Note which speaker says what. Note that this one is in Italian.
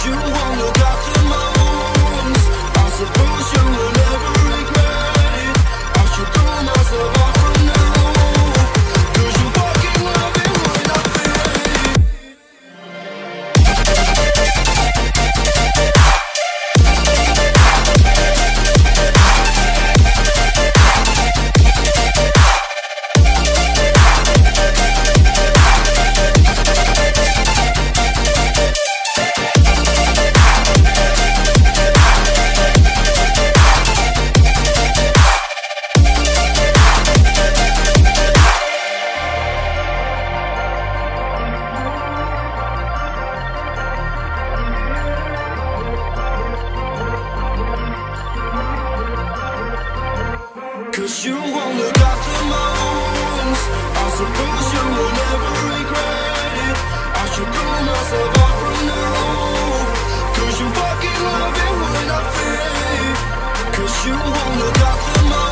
Speaker 1: you won't look after my wounds. I suppose you will never regret it. I should throw myself off from the roof, 'cause you fucking love it when I feel it. Cause you won't look after my wounds. I suppose you will never regret it. I should throw myself off from the roof, 'cause you fucking love it when I feel it. 'Cause you won't look after my